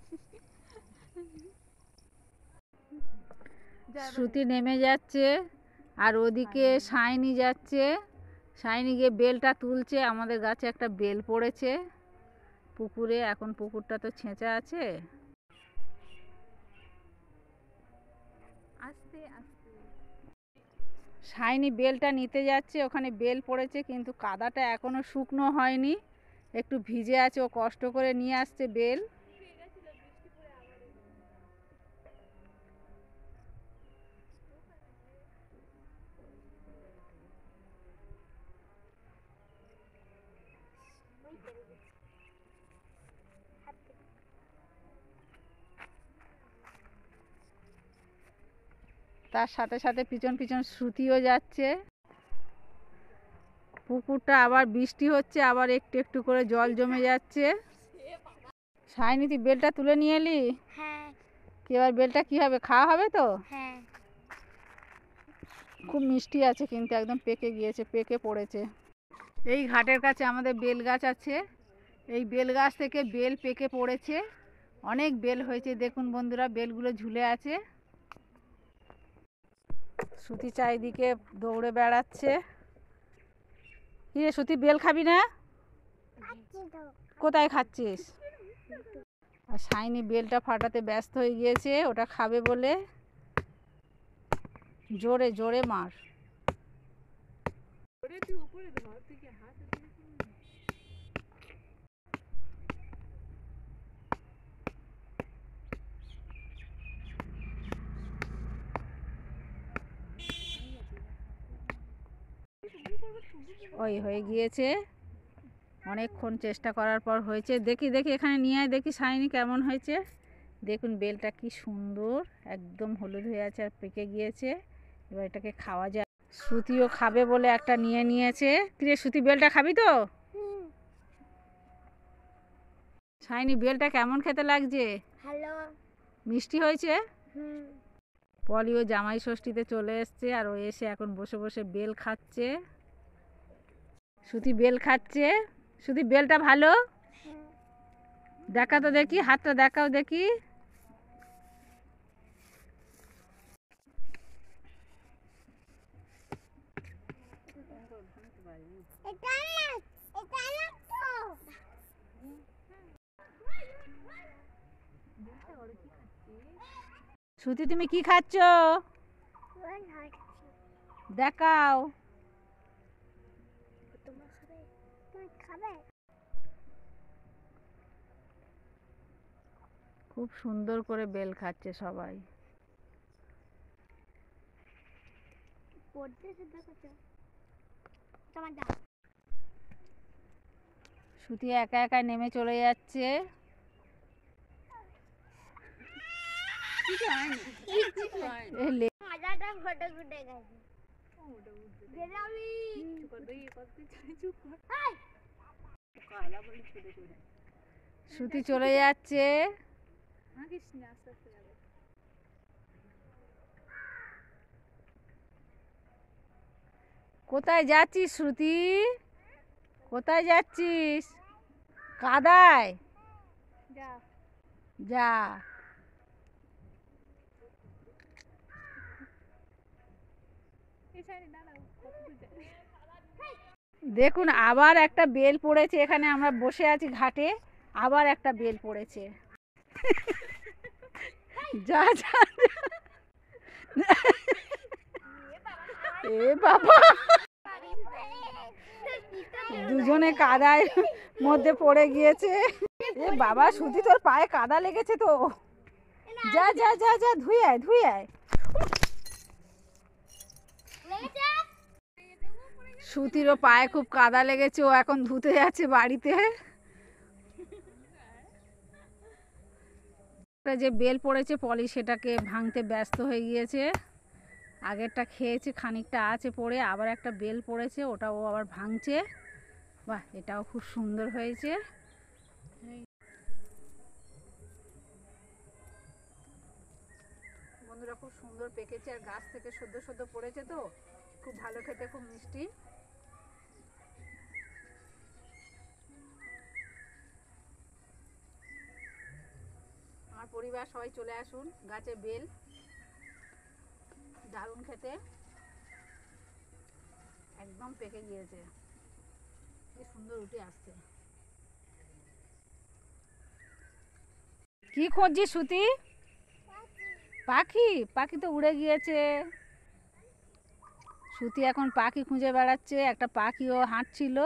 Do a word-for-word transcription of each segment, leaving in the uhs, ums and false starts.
শ্রুতি নেমে যাচ্ছে আর ওদিকে সায়নী যাচ্ছে। সায়নী গিয়ে বেলটা তুলছে। আমাদের গাছে একটা বেল পড়েছে পুকুরে। এখন পুকুরটা তো ছেঁচা আছে। আস্তে আস্তে সায়নী বেলটা নিতে যাচ্ছে। ওখানে বেল পড়েছে কিন্তু কাদাটা এখনো শুকনো হয়নি, একটু ভিজে আছে। ও কষ্ট করে নিয়ে আসছে বেল। তার সাথে সাথে পিছন পিছন শ্রুতিও যাচ্ছে। পুকুরটা আবার বৃষ্টি হচ্ছে, আবার একটু একটু করে জল জমে যাচ্ছে। সায়নী তুই বেলটা তুলে নিয়ে এলি? হ্যাঁ। কি এবার বেলটা কি হবে, খাওয়া হবে তো? হ্যাঁ। খুব মিষ্টি আছে কিন্তু একদম পেকে গিয়েছে, পেকে পড়েছে। এই ঘাটের কাছে আমাদের বেল গাছ আছে। এই বেল গাছ থেকে বেল পেকে পড়েছে, অনেক বেল হয়েছে। দেখুন বন্ধুরা, বেলগুলো ঝুলে আছে। শ্রুতি চারিদিকে দৌড়ে বেড়াচ্ছে। কি রে শ্রুতি, বেল খাবি না? কোথায় খাচ্ছিস? আর সায়নী বেলটা ফাটাতে ব্যস্ত হয়ে গিয়েছে, ওটা খাবে বলে। জোরে জোরে মার। ওই হয়ে গিয়েছে, অনেকক্ষণ চেষ্টা করার পর হয়েছে। দেখি দেখি এখানে নিয়ে আয়, দেখি সায়নী কেমন হয়েছে। দেখুন বেলটা কি সুন্দর, একদম হলুদ হয়ে আছে আর পেকে গিয়েছে। এবার এটাকে খাওয়া যায়। শ্রুতিও খাবে বলে একটা নিয়ে নিয়েছে। কিরে শ্রুতি, বেলটা খাবি তো? সায়নী বেলটা কেমন খেতে লাগছে? ভালো। মিষ্টি হয়েছে? হুম। পলিও জামাই ষষ্ঠীতে চলে এসছে আর ও এসে এখন বসে বসে বেল খাচ্ছে। শ্রুতি বেল খাচ্ছে। শ্রুতি বেলটা ভালো? দেখা তো দেখি, হাতটা দেখাও দেখি। শ্রুতি তুমি কি খাচ্ছ? দেখাও। খুব সুন্দর করে বেল খাচ্ছে সবাই। শ্রুতি একা একা নেমে চলে যাচ্ছে। শ্রুতি চলে যাচ্ছে। কোথায় যাচ্ছিস শ্রুতি? কোথায় যাচ্ছিস? কাদায় যা। দেখুন আবার একটা বেল পড়েছে। এখানে আমরা বসে আছি ঘাটে, আবার একটা বেল পড়েছে। যা যা। এ বাবা, দুজনে কাদায় মধ্যে পড়ে গিয়েছে। এ বাবা শ্রুতি, তোর পায়ে কাদা লেগেছে তো। যা যা যা যা, ধুয়ে আয় ধুয়ে আয়। শ্রুতিরও পায়ে খুব কাদা লেগেছে, ও এখন ধুতে যাচ্ছে বাড়িতে। যে বেল পড়েছে পলি সেটাকে ভাঙতে ব্যস্ত হয়ে গিয়েছে। আগেরটা খেয়েছে, খানিকটা আছে পড়ে, আবার একটা বেল পড়েছে, ওটা ও আবার ভাঙছে। বাহ, এটাও খুব সুন্দর হয়েছে। বন্ধুরা খুব সুন্দর পেকেছে আর গাছ থেকে সদ্য সদ্য পড়েছে তো খুব ভালো খেতে, খুব মিষ্টি। আমার পরিবার সবাই চলে আসুন। গাছে বেল দারুণ খেতে, একদম পেকে গিয়েছে, কি সুন্দর উঠে আসছে। কি খুঁজছিস সুতি? পাখি? পাখি তো উড়ে গিয়েছে। সুতি এখন পাখি খুঁজে বেড়াচ্ছে। একটা পাখিও হাঁটছিল।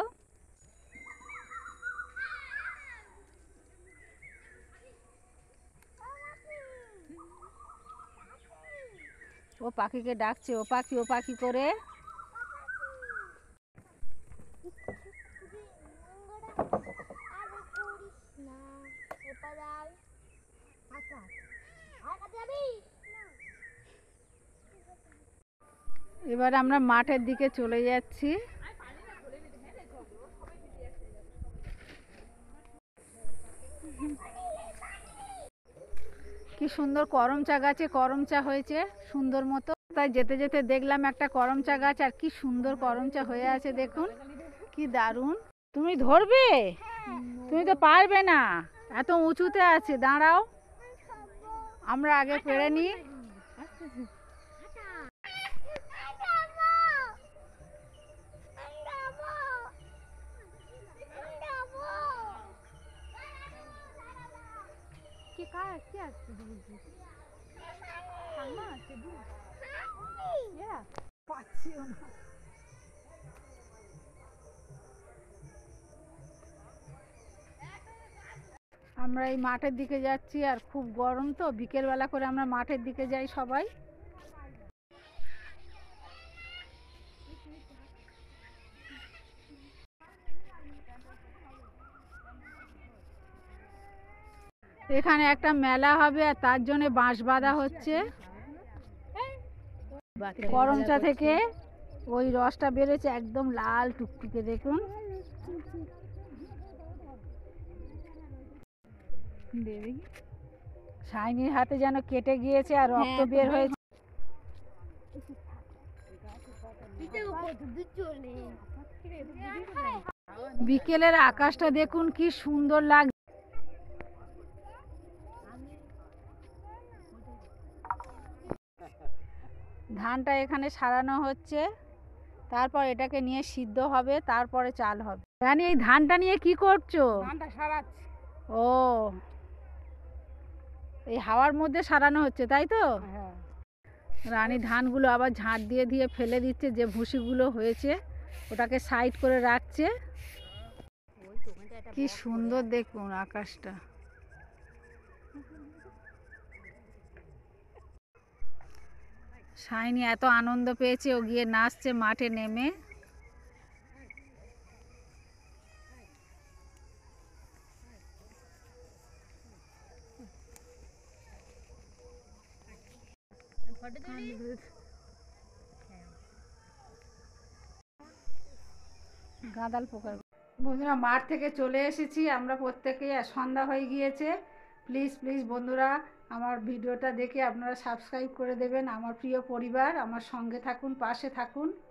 ও পাখিকে ডাকছে, ও পাখি ও পাখি করে। এবার আমরা মাঠের দিকে চলে যাচ্ছি। কি সুন্দর করম চা গাছে করম চা হয়েছে সুন্দর মতো। তাই যেতে যেতে দেখলাম একটা করম চা গাছ, আর কি সুন্দর করম চা হয়ে আছে দেখুন, কি দারুণ। তুমি ধরবে? তুমি তো পারবে না, এত উঁচুতে আছে। দাঁড়াও, আমরা আগে পেরে নিই। আমরা এই মাঠের দিকে যাচ্ছি, আর খুব গরম তো, বিকেল বেলা করে আমরা মাঠের দিকে যাই সবাই। এখানে একটা মেলা হবে, আর তার জন্য বাঁশ বাঁধা হচ্ছে। করম চা থেকে ওই রসটা বেরোচ্ছে, একদম লাল টুকটুকে দেখুন। সাইনির হাতে যেন কেটে গিয়েছে আর রক্ত বের হয়েছে। বিকেলের আকাশটা দেখুন কি সুন্দর লাগছে। ধানটা এখানে সারানো হচ্ছে, তারপর এটাকে নিয়ে সিদ্ধ হবে, তারপরে চাল হবে। রানী, এই ধানটা নিয়ে কি করছো? ধানটা সারাচ্ছি। ও, এই হাওয়ার মধ্যে সারানো হচ্ছে, তাই তো? হ্যাঁ। রানী ধানগুলো আবার ঝাঁট দিয়ে দিয়ে ফেলে দিচ্ছে, যে ভুসিগুলো হয়েছে ওটাকে সাইড করে রাখছে। কি সুন্দর দেখুন আকাশটা। সাইনি এত আনন্দ পেয়েছে, ও গিয়ে নাচছে মাঠে নেমে। গাঁদাল পোকার। বন্ধুরা, মাঠ থেকে চলে এসেছি আমরা প্রত্যেকেই, আর সন্ধ্যা হয়ে গিয়েছে। প্লিজ প্লিজ বন্ধুরা, আমার ভিডিওটা দেখে আপনারা সাবস্ক্রাইব করে দেবেন। আমার প্রিয় পরিবার, আমার সঙ্গে থাকুন, পাশে থাকুন।